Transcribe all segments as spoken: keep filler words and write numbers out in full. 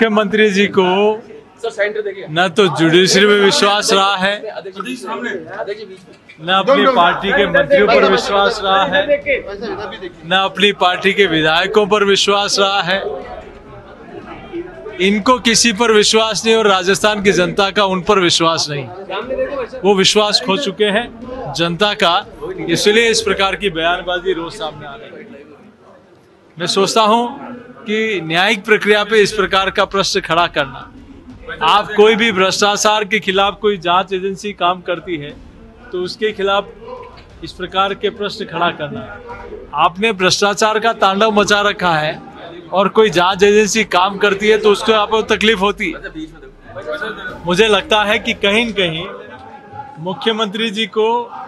मुख्यमंत्री जी को न तो जुडिशरी में विश्वास रहा है, न अपनी पार्टी के मंत्रियों पर विश्वास रहा है, न अपनी पार्टी के विधायकों पर विश्वास रहा है। इनको किसी पर विश्वास नहीं और राजस्थान की जनता का उन पर विश्वास नहीं। वो विश्वास खो चुके हैं जनता का, इसलिए इस प्रकार की बयानबाजी रोज सामने आ रही है। मैं सोचता हूं कि न्यायिक प्रक्रिया पे इस प्रकार का प्रश्न खड़ा करना, आप कोई भी भ्रष्टाचार के खिलाफ कोई जांच एजेंसी काम करती है तो उसके खिलाफ इस प्रकार के प्रश्न खड़ा करना, आपने भ्रष्टाचार का तांडव मचा रखा है और कोई जांच एजेंसी काम करती है तो उसको आपको तकलीफ होती है। मुझे लगता है कि कहीं न कहीं मुख्यमंत्री जी को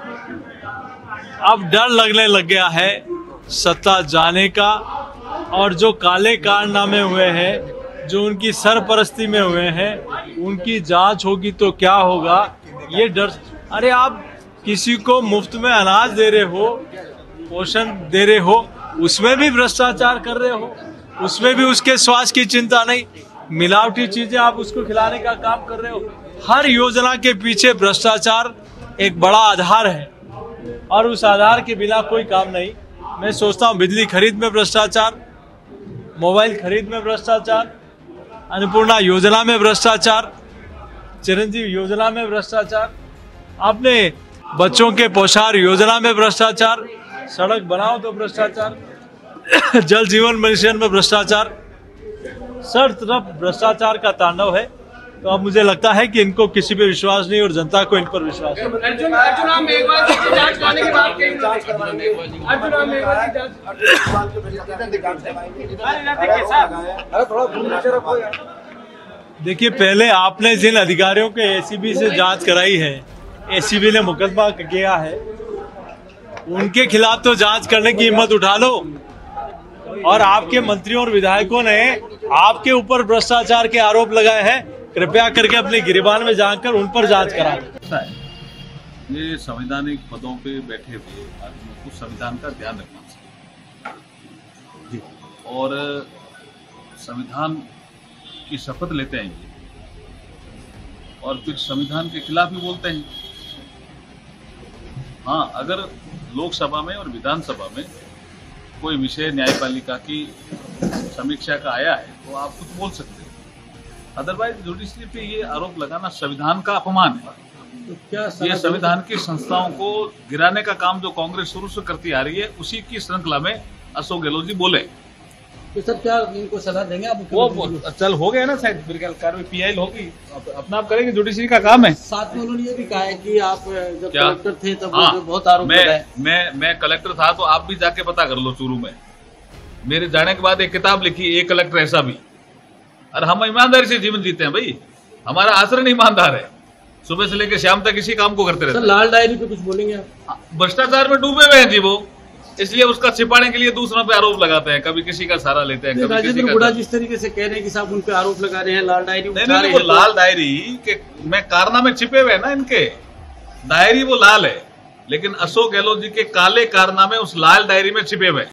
अब डर लगने लग गया है सत्ता जाने का, और जो काले कारनामे हुए हैं, जो उनकी सरपरस्ती में हुए हैं, उनकी जांच होगी तो क्या होगा, ये डर। अरे आप किसी को मुफ्त में अनाज दे रहे हो, पोषण दे रहे हो, उसमें भी भ्रष्टाचार कर रहे हो, उसमें भी उसके स्वास्थ्य की चिंता नहीं, मिलावटी चीजें आप उसको खिलाने का काम कर रहे हो। हर योजना के पीछे भ्रष्टाचार एक बड़ा आधार है और उस आधार के बिना कोई काम नहीं। मैं सोचता हूँ बिजली खरीद में भ्रष्टाचार, मोबाइल खरीद में भ्रष्टाचार, अन्नपूर्णा योजना में भ्रष्टाचार, चिरंजीव योजना में भ्रष्टाचार, आपने बच्चों के पोषाहार योजना में भ्रष्टाचार, सड़क बनाओ तो भ्रष्टाचार, जल जीवन मिशन में भ्रष्टाचार, सर तरफ भ्रष्टाचार का तांडव है। तो अब मुझे लगता है कि इनको किसी पे विश्वास नहीं और जनता को इन पर विश्वास है। देखिए, पहले आपने जिन अधिकारियों के एसीबी से जांच कराई है, एसीबी ने मुकदमा किया है, उनके खिलाफ तो जांच करने की हिम्मत उठा लो। और आपके मंत्रियों और विधायकों ने आपके ऊपर भ्रष्टाचार के आरोप लगाए हैं, कृपया करके अपने गिरबान में जाकर उन पर जांच करा दें। ये संवैधानिक पदों पे बैठे हुए आदमियों को संविधान का ध्यान रखना चाहिए और संविधान की शपथ लेते हैं और फिर संविधान के खिलाफ भी बोलते हैं। हाँ, अगर लोकसभा में और विधानसभा में कोई विषय न्यायपालिका की समीक्षा का आया है तो आप कुछ बोल सकते हैं, अदरवाइज जुडिशरी पे ये आरोप लगाना संविधान का अपमान है। तो क्या ये संविधान की संस्थाओं को गिराने का काम जो कांग्रेस शुरू से करती आ रही है, उसी की श्रृंखला में अशोक गहलोत जी बोले। तो सर क्या इनको सलाह देंगे आप? वो चल हो गया ना शायद, मेरे ख्याल कार्रवाई पीआई होगी, अपना आप करेंगे, जुडिशरी का काम है। साथ में उन्होंने ये भी कहा है कि आप जब क्या? कलेक्टर थे तब हाँ, बहुत आरोप लगाए। मैं मैं कलेक्टर था तो आप भी जाके पता कर लो चूरू में। मेरे जाने के बाद एक किताब लिखी, एक कलेक्टर ऐसा भी। और हम ईमानदारी से जीवन जीते हैं भाई, हमारा आचरण ईमानदार है, सुबह से लेकर शाम तक इसी काम को करते रहते हैं। लाल डायरी पे कुछ बोलेंगे आप? भ्रष्टाचार में डूबे हुए हैं जी वो, इसलिए उसका छिपाने के लिए दूसरों पे आरोप लगाते हैं, कभी किसी का सहारा लेते हैं, कभी किसी का। जिस तरीके से कह रहे हैं कि साहब उन पे आरोप लगा रहे हैं, लाल डायरी नहीं नहीं, वो लाल डायरी के में कारनामे छिपे हुए हैं ना इनके, डायरी वो लाल है, लेकिन अशोक गहलोत जी के काले कारनामे उस लाल डायरी में छिपे हुए।